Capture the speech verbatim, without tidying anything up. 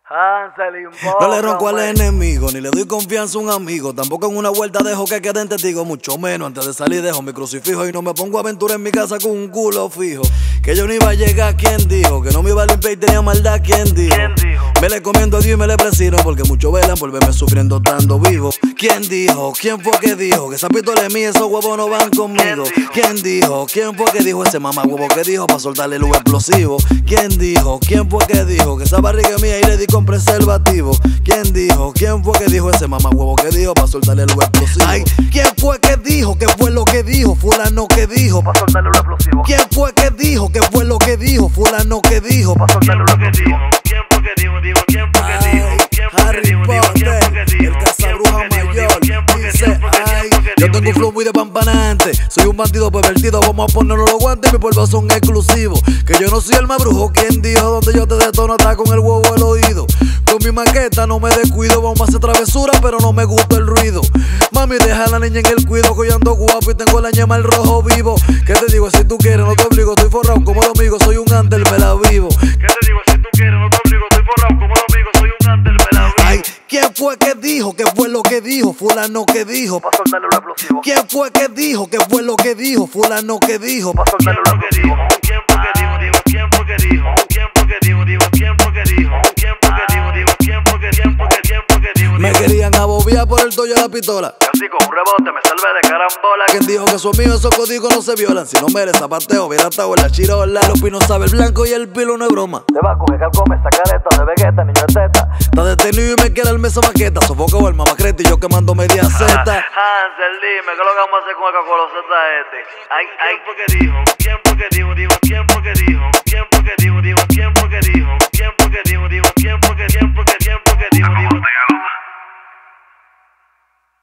Hansel, invócame. No le ronco al enemigo, ni le doy confianza a un amigo. Tampoco en una vuelta dejo que queden testigos, mucho menos antes de salir dejo mi crucifijo. Y no me pongo a aventura en mi casa con un culo fijo. Que yo no iba a llegar, ¿quién dijo? Que no me iba a limpiar y tenía maldad, ¿quién dijo? ¿Quién dijo? Me le comiendo a Dios y me le presino, porque muchos velan por verme sufriendo estando vivo. ¿Quién dijo? ¿Quién fue que dijo? Que esa pistola es mía, esos huevos no van conmigo. ¿Quién dijo? ¿Quién fue que dijo? Ese mamá huevo que dijo para soltarle el huevo explosivo. ¿Quién dijo? ¿Quién fue que dijo? Que esa barriga es mía y le di con preservativo. ¿Quién dijo? ¿Quién fue que dijo? Ese mamá huevo que dijo para soltarle el huevo explosivo. Ay, ¿quién fue que dijo? ¿Qué fue lo que dijo? Fulano que dijo Pa' soltarle el explosivo. ¿Quién fue que dijo? ¿Qué fue lo que dijo? Fulano que dijo Pa' soltarle el explosivo. ¿Quién fue que dijo? Digo, ¿quién fue que dijo? ¿Quién fue que Harry dijo? Digo, ¿quién fue que Potter, dijo? el cazabruja mayor, dice, ay, yo tengo un flow muy despampanante, soy un bandido pervertido, vamos a ponernos los guantes, mis polvos son exclusivos, que yo no soy el más brujo, ¿quién dijo? Donde yo te detono está con el huevo al oído, con mi maqueta no me descuido, vamos a hacer travesura, pero no me gusta el ruido, mami deja a la niña en el cuido, que yo ando guapo y tengo la ñema el rojo vivo, ¿qué te digo? Si tú quieres no te obligo, estoy forrado como el amigo, soy un antel, me la vivo. ¿Qué te digo? Si tú quieres no te obligo, estoy forrado como el amigo, soy un antel, me la vivo. Ay, ¿quién fue que dijo? ¿Qué fue lo que dijo? Fulano que dijo. Pa' soltarle el explosivo. ¿Quién fue que dijo? ¿Qué fue lo que dijo? Fulano que dijo. Pa' soltarle el explosivo. ¿Quién fue que dijo? Digo, ¿quién fue que dijo? ¿Quién fue que dijo? Digo, ¿quién fue que dijo? ¿Quién fue que dijo? Digo, ¿quién fue que quién fue que quién fue que dijo? Me querían abobiar por el toyo de la pistola. Casi con un rebote me salvé de carambola. ¿Quién dijo que son míos esos códigos no se violan? Si no me eres zapateo, hubiera estado en la chirola. Los pinos sabe el blanco y el pilo no es broma. Te va a coger calcome, esa careta de Vegeta, niño de teta. Está detenido y me quiere el mesa maqueta. Sofocado el mamacreta y yo quemando media zeta. Hansel, dime, ¿qué es lo que vamos a hacer con el cacoloceta este? Ay, ay, ¿quién fue que dijo? ¿Quién fue que dijo? Digo, ¿quién fue que dijo? ¿Quién fue que dijo? Digo, ¿quién fue que dijo? ¿Quién fue que dijo? Digo, ¿quién fue que dijo?